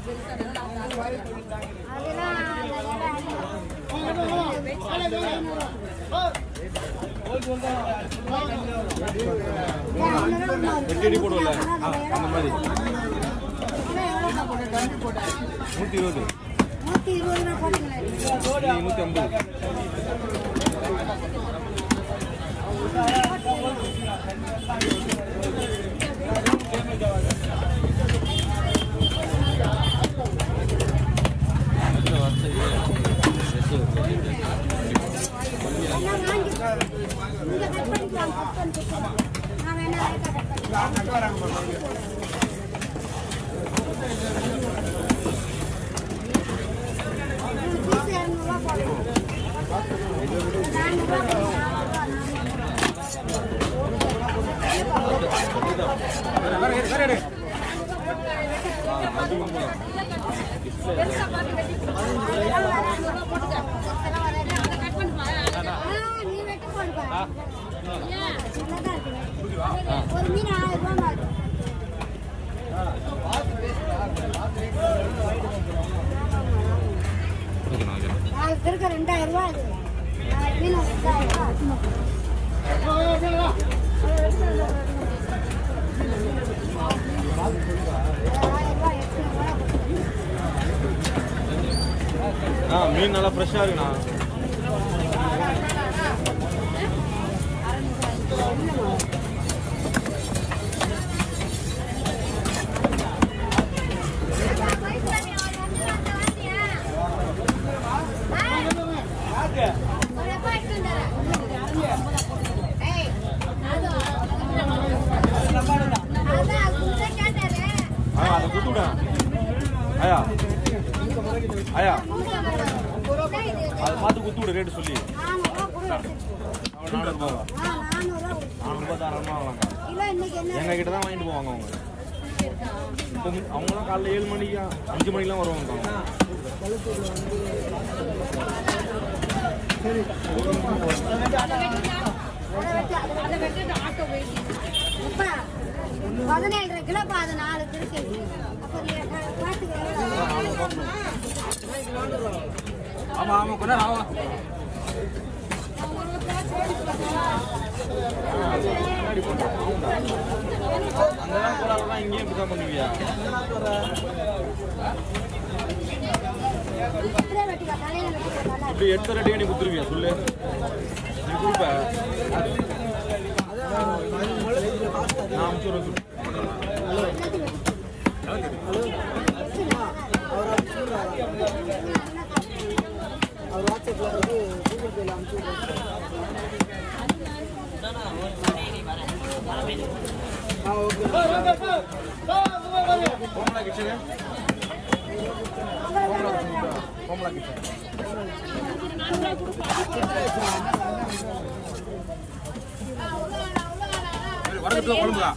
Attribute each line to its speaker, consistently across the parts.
Speaker 1: வெட்டி போடுவோம்ல அந்த மாதிரி 120 150
Speaker 2: ஒரு மீன் 1000 ரூபாய் இருக்க 2000 ரூபாய் மீன் 2000
Speaker 1: மீன் நல்லா ஃப்ரெஷ்ஷாக இருக்குண்ணா. அதை கொடுத்துவிட ஐயா ஐயா அதை பார்த்து குத்துவிட ரேட்டு சொல்லி 400 ரூபா தாராளமாக வாங்கலாம். எங்கள் கிட்ட தான் வாங்கிட்டு போவாங்க அவங்க. இப்போ அவங்களாம் காலைல 7 மணிக்கு 5 மணிக்கெலாம் வருவாங்க.
Speaker 2: கிலோ 4 இருக்கு.
Speaker 1: ஆமா ஆமா கொஞ்ச நேரம் ஆகும். அங்கதான் போறாதான் இங்கேயும் இப்படிதான் பண்ணுவியா? இப்படி எடுத்த ரெடியா நீ குத்துருவியா சொல்லு? நீ கொடுப்ப நான் அனுப்பிச்சு அவர் வாட்ஸ்அப்ல வந்து கூகுள் பேல அனுப்பிச்சு கோமலா கிச்சனு கோமலா கிச்சன் வரதுக்குள்ள குழம்புதா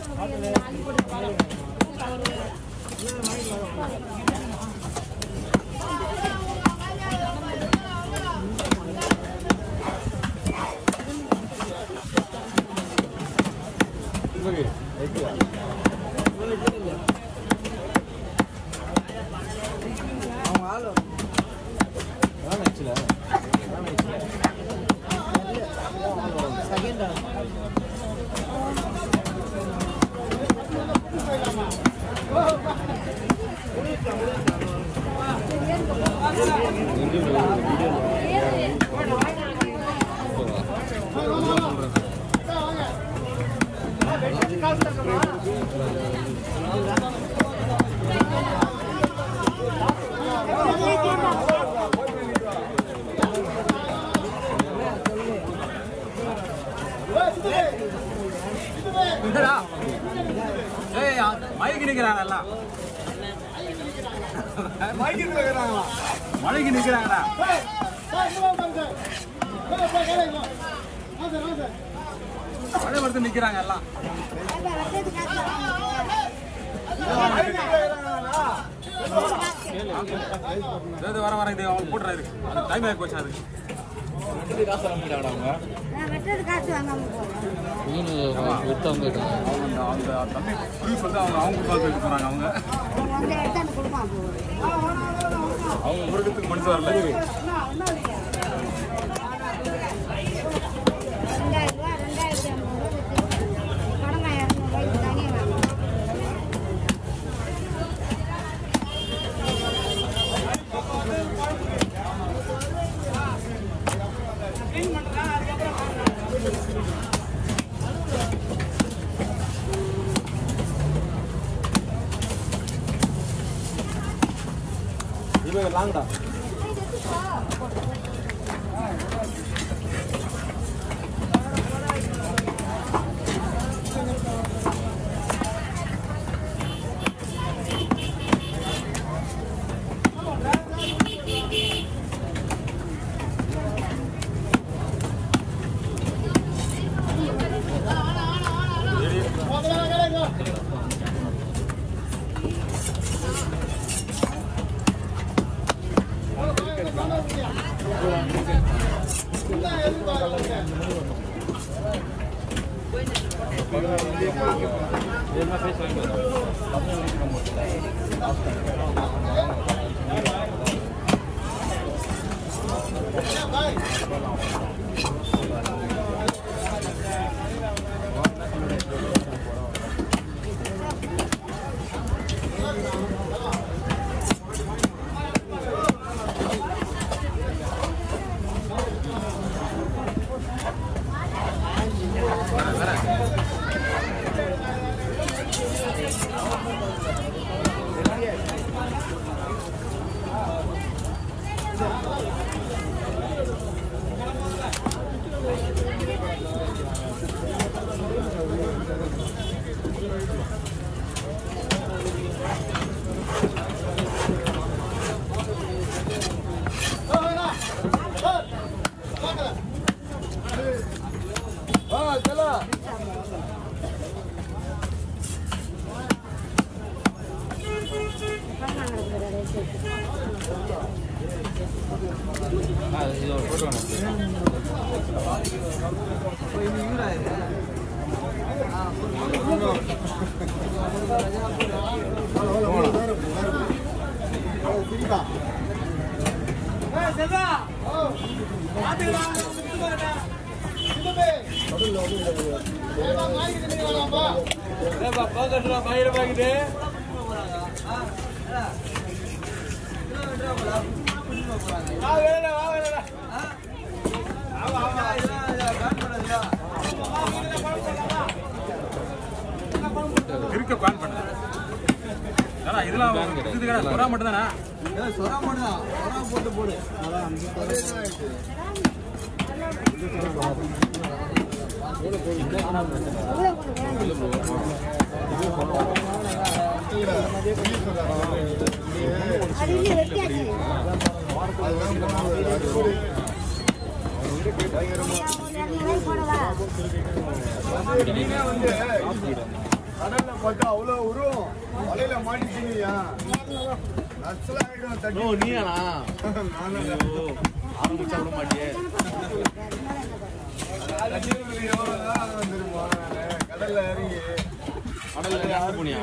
Speaker 1: மழைக்கு நிக்கிறாங்கல்ல மழைக்கு நிக்கிறாங்கடா மழை வருது நிக்கிறாங்க எல்லாம் வர வர இது அவங்க போட்டுறாரு டைம் ஆகி போச்சு அதுக்கு காசு வாங்க மாட்டாங்க அவங்க தம்பி புரிவு சொல்லிட்டு அவங்க காசு எடுத்து போறாங்க அவங்க மனசு வரல. 这个啷的？
Speaker 3: இருக்க பிளான் பண்ணு. ஏன்னா இதெல்லாம் இது கடை சொரா மட்டும் தானே? சொரா மட்டும் தான். சொரா போட்டு போடு.
Speaker 4: நீங்க வந்து கடல்ல பார்த்தா அவ்வளவு உருவம் வலையில மாட்டிட்டீங்கயா
Speaker 1: நீயானா ஆரம்பிச்சா விட மாட்டியே.
Speaker 4: கடல்ல இறங்கி
Speaker 1: கடல்ல போனியா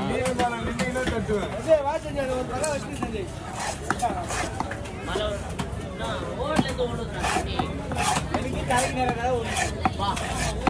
Speaker 4: தட்டுவேன்.